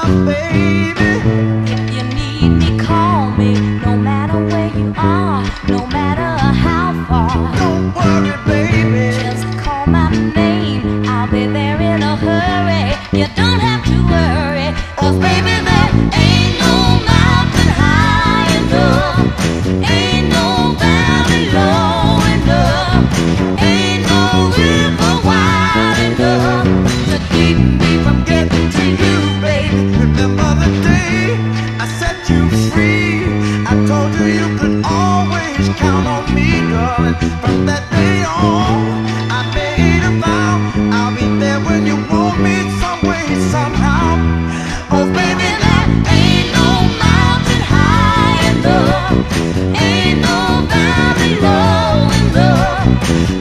baby. If you need me, call me. No matter where you are, no matter how far. Don't worry, baby. Just call my name. I'll be there in a hurry. You don't have to worry, 'cause baby, there ain't no mountain high enough. Ain't no valley low enough. Ain't no river wide enough to keep me from getting to you, baby. Remember the day I set you free? I told you you could always count on me, darling. From that day on, I made a vow I'll be there when you want me, some way, somehow. Oh baby, there ain't no mountain high enough. Ain't no valley low enough.